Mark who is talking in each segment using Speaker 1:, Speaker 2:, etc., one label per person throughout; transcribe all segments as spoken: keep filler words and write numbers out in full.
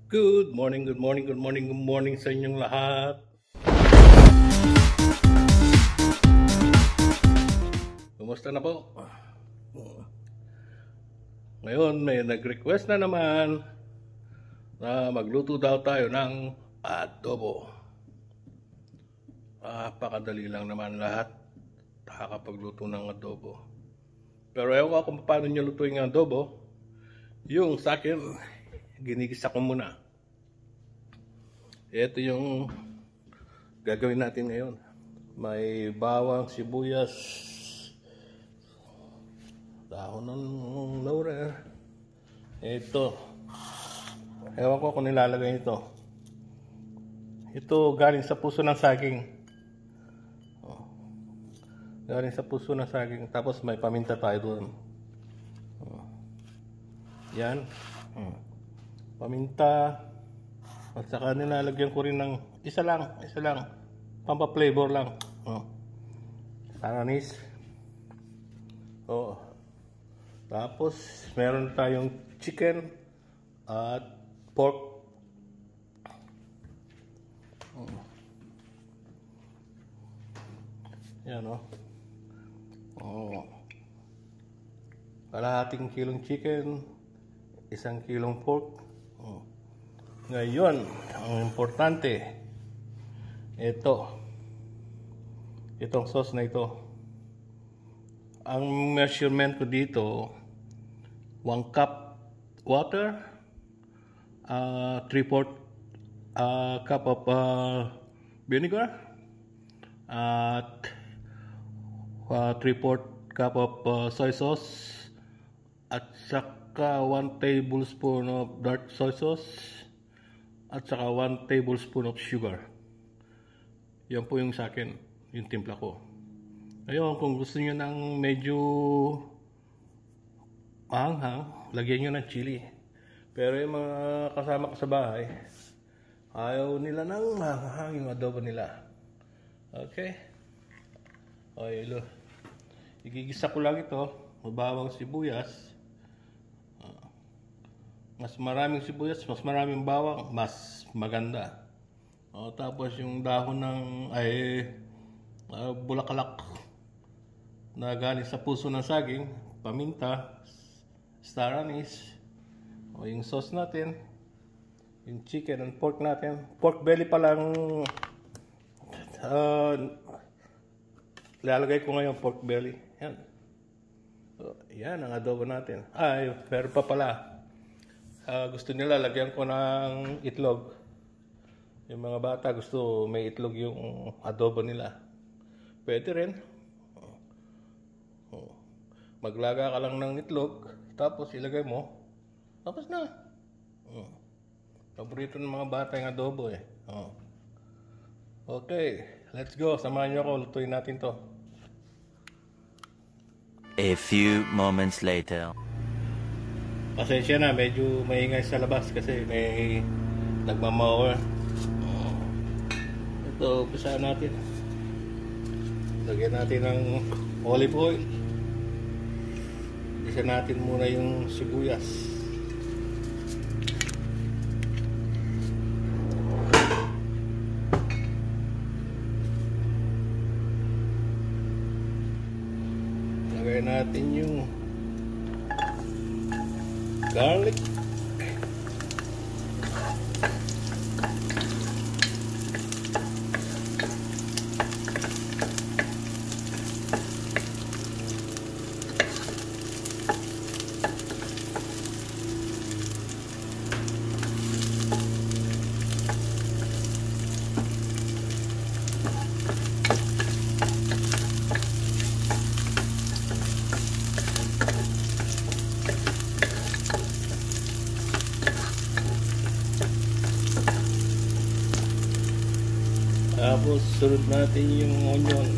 Speaker 1: Good morning, good morning, good morning, good morning sa inyong lahat. Kumusta na po? Ngayon may nag-request na naman na magluto daw tayo ng adobo. Napakadali lang naman lahat nakakapagluto ng adobo. Pero ewan ko kung paano nyo lutuin ang adobo. Yung sa akin, ginigisa ko muna. Ito yung gagawin natin ngayon. May bawang, sibuyas, dahon ng laurel. Ito. Ewan ko kung nilalagay ito. Ito galing sa puso ng saging. Oh. Galing sa puso ng saging. Tapos may paminta tayo doon. Oh. Yan. Hmm. Paminta. At saka nilalagyan ko rin ng isa lang. Isa lang. Pampa-flavor lang. Oh. Anis. Oh. Tapos, meron tayong chicken at pork. Oh. Yan, oh. Oh. Kalahating kilong chicken, isang kilong pork. Oh. Ngayon, ang importante, ito. Itong sauce na ito. Ang measurement ko dito, one cup water, uh, three-fourth uh, cup of uh, vinegar, at uh, three-fourth cup of uh, soy sauce, at saka one tablespoon of dark soy sauce, at saka one tablespoon of sugar. Yan po yung sa akin, yung timpla ko. Ngayon, kung gusto niyo ng medyo maanghang, lagyan niyo ng chili. Pero yung mga kasama ko sa bahay, ayaw nila ng maanghang yung adobo nila. Okay? Okay, lo. Igigisa ko lang ito, mabawang sibuyas. Mas maraming sibuyas, mas maraming bawang, mas maganda. O, tapos yung dahon ng ay uh, bulaklak na galing sa puso ng saging, paminta, star anise, o yung sauce natin, yung chicken and pork natin. Pork belly pa lang uh, lalagay ko ngayon, pork belly. Yan. So, yan ang adobo natin. Ay, pero pa pala. Uh, gusto nila lagyan ko ng itlog. Yung mga bata gusto may itlog yung adobo nila. Pwede rin. Oh. Maglaga ka lang ng itlog, tapos ilagay mo, tapos na. Oh. Paborito ng mga bata yung adobo eh. Oh. Okay, let's go. Samahan niyo ako, lutuin natin to.
Speaker 2: A few moments later.
Speaker 1: Pasensya na, medyo maingay sa labas kasi may nagmamower. Oh. Ito, umpisa natin. Lagyan natin ng olive oil. Isa natin muna yung sibuyas. Lagyan natin yung garlic. Tapos sunod natin yung onion.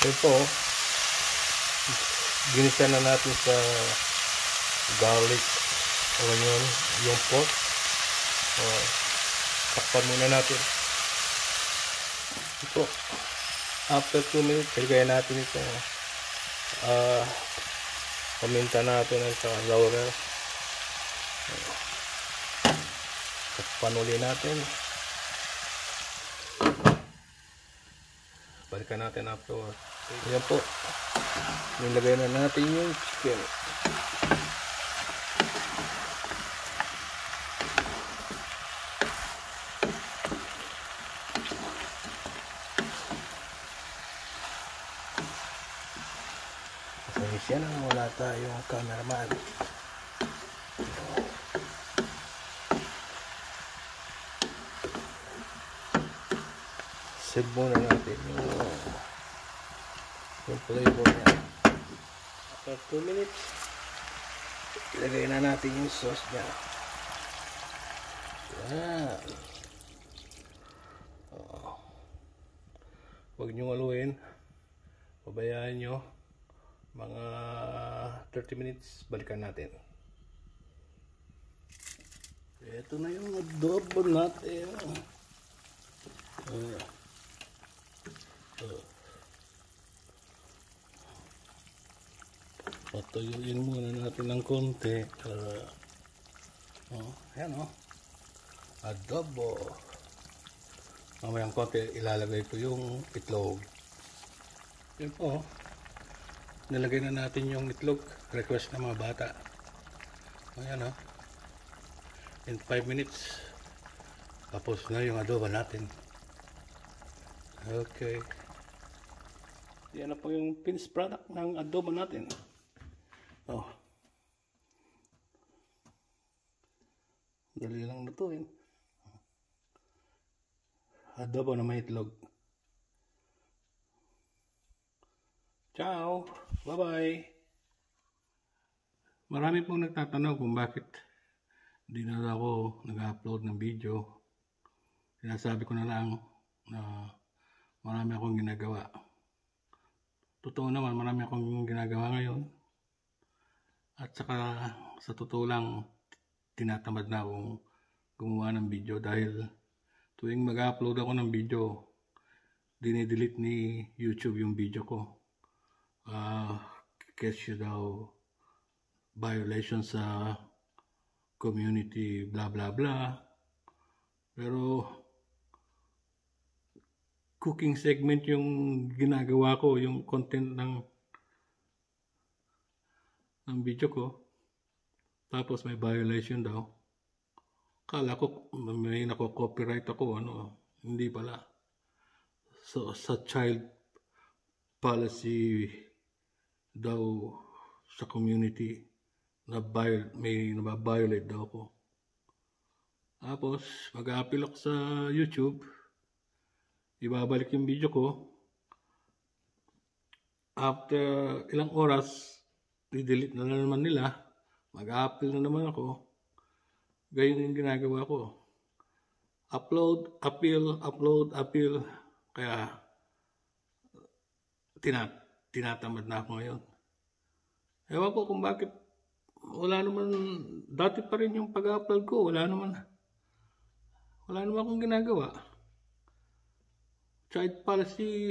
Speaker 1: Ito, ginisa na natin sa garlic, onion, yung pork. Uh, takpan muna natin. Ito, after two minutes, ilagay natin ito. Uh, paminta natin at saka laurel. Takpan uli natin. Balikan natin afterward. Ayan po. Nilagay na natin yung chicken. Pasensya na, wala tayong cameraman. Save muna natin yung, yung flavor niya. After two minutes, ilagay na natin yung sauce niya. Yan. Oh. Huwag nyo haluin. Pabayaan nyo. Mga thirty minutes, balikan natin. Ito na yung adobo natin. Uh. Uh. Patuyuin muna natin ng konti. Uh. Oh, ayan o. Oh. Adobo. Mamayang konti, ilalagay ko yung itlog. Yan po. Nilagay na natin yung itlog. Request ng mga bata. Ayan o. Oh. In five minutes, tapos na yung adobo natin. Okay. Yan na po yung finished product ng adobo natin. Oh. Dali lang lutuin. Adobo na may itlog. Ciao! Bye-bye! Marami pong nagtatanong kung bakit hindi na ako nag-upload ng video. Sinasabi ko na lang na marami akong ginagawa. Totoo naman, marami akong ginagawa ngayon. At saka sa totoo lang, tinatamad na akong gumawa ng video dahil tuwing mag-upload ako ng video, dinidelete ni YouTube yung video ko. Uh, kasi daw violation sa community, blah blah blah. Pero cooking segment yung ginagawa ko, yung content ng ng video ko, tapos may violation daw. Kala ko may nako-copyright ako, ano, hindi pala. So sa child policy daw sa community na may nababiolate daw ako. Tapos mag-a-appeal ako sa YouTube, ibabalik yung video ko. After ilang oras, i-delete na naman nila, mag-a-appeal na naman ako. Ganyan yung ginagawa ko. Upload, appeal, upload, appeal. Kaya tinat tinatamad na ako ngayon. Ewan ko kung bakit wala naman, dati pa rin yung pag-upload ko, wala naman, wala naman akong ginagawa. Child policy,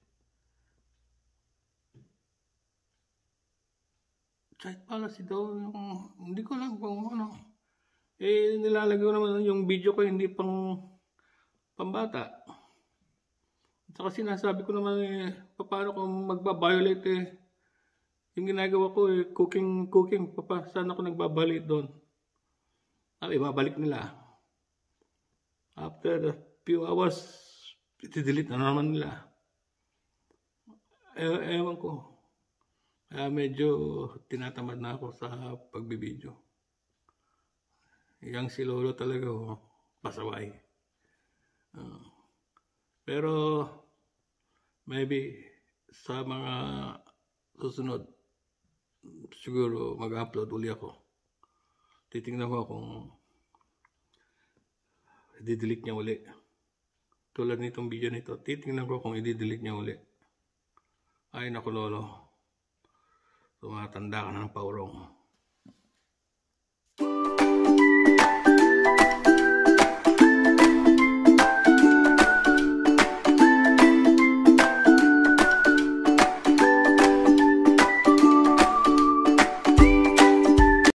Speaker 1: child policy daw, yung, hindi ko lang kung ano. Eh, nilalagay ko naman yung video ko, hindi pang pambata. At saka sinasabi ko naman eh, paano kung magbabiolate eh. Yung ginagawa ko eh, cooking, cooking, papa, saan ako nagbabiolate doon? Ay, babalik nila. After a few hours, iti-delete na naman nila. E ewan ko. Kaya medyo tinatamad na ako sa pagbibideo. Yang si Lolo talaga, oh, pasaway. Uh, pero, maybe, sa mga susunod, siguro mag-upload uli ako. Titingnan ko kung i-delete niya uli. Tulad nitong video nito, titingnan ko kung i-delete niya uli. Ay naku lolo, tumatanda ka na ng paurong.